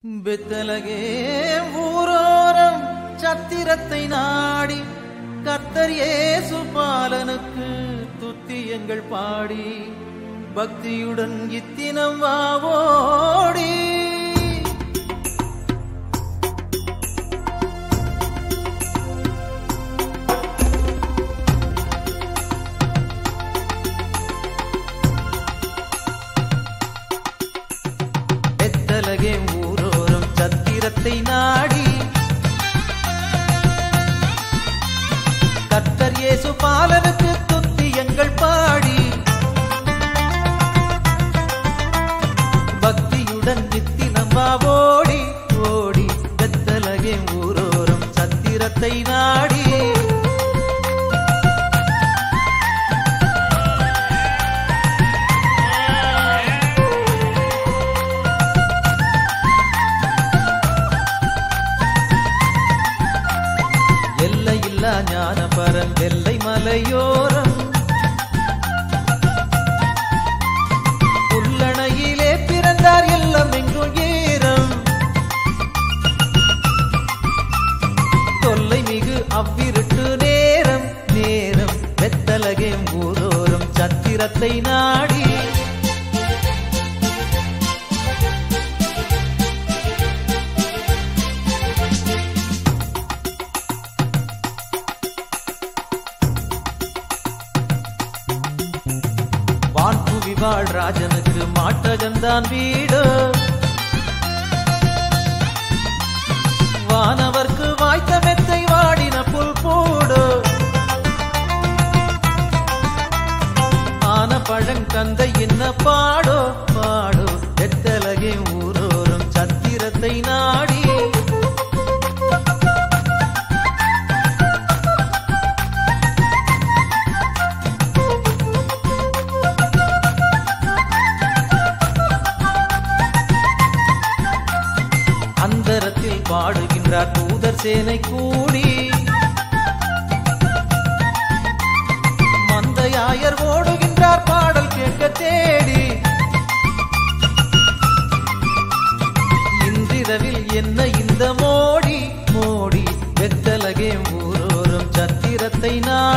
பெத்தலகே ஊரோரம் சத்திரத்தை நாடி கர்த்தர் இயேசு பாலனுக்கு துத்தியங்கள் பாடி பக்தியுடன் இத்தினம் வாவோடி பெத்தலகே ஊரோரம் சத்திரத்தை நாடி கர்த்தர் இயேசு பாலனுக்கு துத்தியங்கள் பாடி பக்தியுடன் நித்தினம் வாவோடி ஓடி பெத்தலகே ஊரோரம் சத்திரத்தை நாடி ஞானபரம் வெள்ளை மலையோரம் புல்லணையிலே பிறந்தார் எல்லாம் எங்கும் ஏறம் தொல்லை மிகு அவ்விருட்டு நேரம் நேரம் பெத்தலகே ஊரோரம் சத்திரத்தை நாடி வான்புவிவாள் ராஜனுக்கு மாட்டகந்தான் வீடு வானவர்க்கு வாய்த்த மெத்தை வாடின புல் போடு ஆன பழங்கந்தை என்ன பாடோ பாடோ பெத்தலகே ஊரோரம் சத்திரத்தை நாடி அந்தரத்தில் பாடுகின்றார் தூதர் சேனை கூடி மந்தையாயர் ஓடுகின்றார் பாடல் கேட்க தேடி இன்றிரவில் என்ன இந்த மோடி மோடி பெத்தலகே ஊரோரம் சத்திரத்தை நான்